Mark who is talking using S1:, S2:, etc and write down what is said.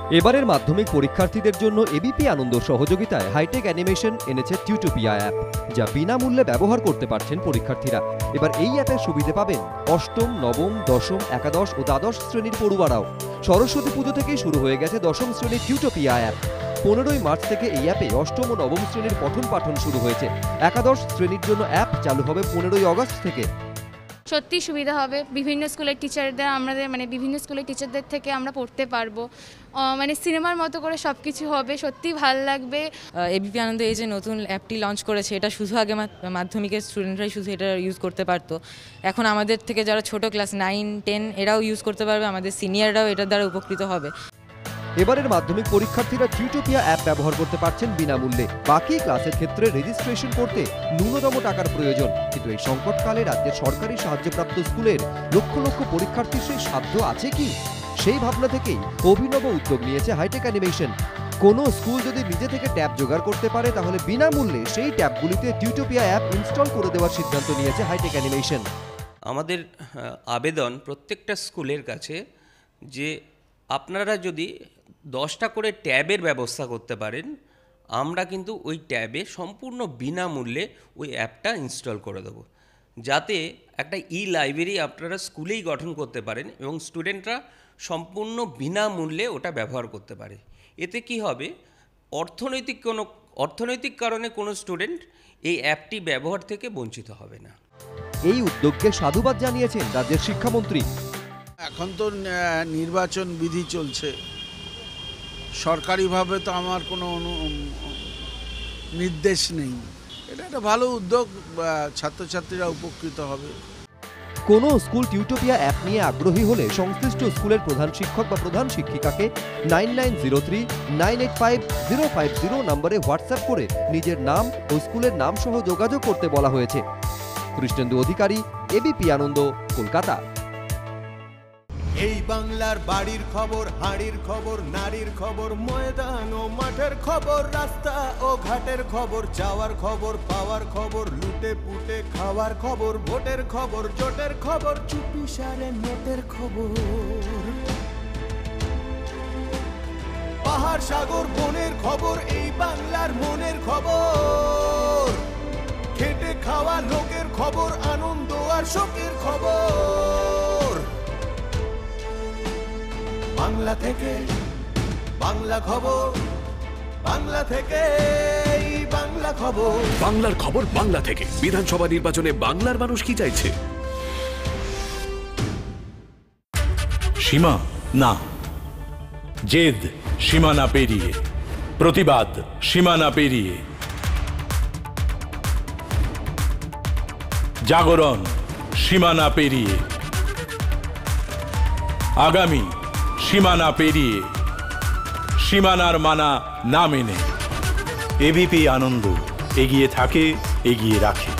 S1: এবারের মাধ্যমিক পরীক্ষার্থীদের জন্য এবিপি আনন্দ সহযোগিতায় হাইটেক অ্যানিমেশন এনেছে টিউটোপিয়া অ্যাপ, যা বিনামূল্যে ব্যবহার করতে পারছেন পরীক্ষার্থীরা। এবার এই অ্যাপের সুবিধে পাবেন অষ্টম, নবম, দশম, একাদশ ও দ্বাদশ শ্রেণীর পড়ুয়ারাও। সরস্বতী পুজো থেকেই শুরু হয়ে গেছে দশম শ্রেণীর টিউটোপিয়া অ্যাপ। 15ই মার্চ থেকে এই অ্যাপে অষ্টম ও নবম শ্রেণীর পঠন পাঠন শুরু হয়েছে। একাদশ শ্রেণীর জন্য অ্যাপ চালু হবে 15ই আগস্ট থেকে।
S2: সত্যি সুবিধা হবে। বিভিন্ন স্কুলের টিচারদের থেকে আমরা পড়তে পারবো। সিনেমার মতো করে সব কিছু হবে, সত্যি ভালো লাগবে।
S3: এবিপি আনন্দ এই যে নতুন অ্যাপটি লঞ্চ করেছে, এটা শুধু আগে মাধ্যমিকের স্টুডেন্টরাই শুধু এটা ইউজ করতে পারতো। এখন আমাদের থেকে যারা ছোট ক্লাস 9, 10 এরাও ইউজ করতে পারবে, আমাদের সিনিয়ররাও এটার দ্বারা উপকৃত হবে।
S1: এবারের মাধ্যমিক পরীক্ষার্থীরা টিউটোপিয়া অ্যাপ ব্যবহার করতে পারছেন বিনামূল্যে। বাকি ক্লাসের ক্ষেত্রে রেজিস্ট্রেশন করতে ন্যূনতম টাকার প্রয়োজন। কিন্তু এই সংকটকালে রাজ্যের সরকারি সাহায্যপ্রাপ্ত স্কুলের লক্ষ লক্ষ পরীক্ষার্থীর সেই সাধ্য আছে কি? সেই ভাবনা থেকেই অভিনব উদ্যোগ নিয়েছে হাইটেক অ্যানিমেশন। কোনো স্কুল যদি নিজে থেকে ট্যাব জোগাড় করতে পারে, তাহলে বিনামূল্যে সেই ট্যাবগুলিতে টিউটোপিয়া অ্যাপ ইনস্টল করে দেওয়ার সিদ্ধান্ত নিয়েছে হাইটেক অ্যানিমেশন।
S4: আমাদের আবেদন প্রত্যেকটা স্কুলের কাছে যে আপনারা যদি 10টা করে ট্যাবের ব্যবস্থা করতে পারেন, আমরা কিন্তু ওই ট্যাবে সম্পূর্ণ বিনামূল্যে ওই অ্যাপটা ইনস্টল করে দেবো, যাতে একটা লাইব্রেরি আপনারা স্কুলেই গঠন করতে পারেন এবং স্টুডেন্টরা সম্পূর্ণ বিনামূল্যে ওটা ব্যবহার করতে পারে। এতে কি হবে, অর্থনৈতিক কারণে কোনো স্টুডেন্ট এই অ্যাপটি ব্যবহার থেকে বঞ্চিত হবে না।
S1: এই উদ্যোগকে সাধুবাদ জানিয়েছেন রাজ্যের শিক্ষামন্ত্রী।
S5: এখন তো নির্বাচন বিধি চলছে, সরকারিভাবে তো আমার কোনো নির্দেশ নেই। এটা একটা ভালো উদ্যোগ, ছাত্রছাত্রীরা উপকৃত হবে।
S1: কোনো স্কুল টিউটোপিয়া অ্যাপ নিয়ে আগ্রহী হলে সংশ্লিষ্ট স্কুলের প্রধান শিক্ষক বা প্রধান শিক্ষিকাকে 9903985050 নম্বরে হোয়াটসঅ্যাপ করে নিজের নাম ও স্কুলের নাম সহ যোগাযোগ করতে বলা হয়েছে। কৃষ্ণেন্দু অধিকারী, এবিপি আনন্দ, কলকাতা।
S6: এই বাংলার বাড়ির খবর, হাড়ির খবর, নারীর খবর, ময়দান ও মাঠের খবর, রাস্তা ও ঘাটের খবর, যাওয়ার খবর, পাওয়ার খবর, লুটে পুটে খাওয়ার খবর, ভোটের খবর, জোটের খবর, চুপিসারে নোটের খবর, পাহাড় সাগর বনের খবর, এই বাংলার মনের খবর, খেটে খাওয়া লোকের খবর, আনন্দ আর শোকের খবর। বাংলা থেকে বাংলা খবর, বাংলা থেকে বাংলা খবর।
S7: বাংলার খবর বাংলা থেকে। বিধানসভা নির্বাচনে বাংলার মানুষ কি চাইছে? সীমা না, জেদ সীমানা পেরিয়ে, প্রতিবাদ সীমানা পেরিয়ে, জাগরণ সীমানা পেরিয়ে, আগামী সীমানা পেরিয়ে, সীমানার মানা না মেনে। এবিপি আনন্দ এগিয়ে থাকে, এগিয়ে রাখে।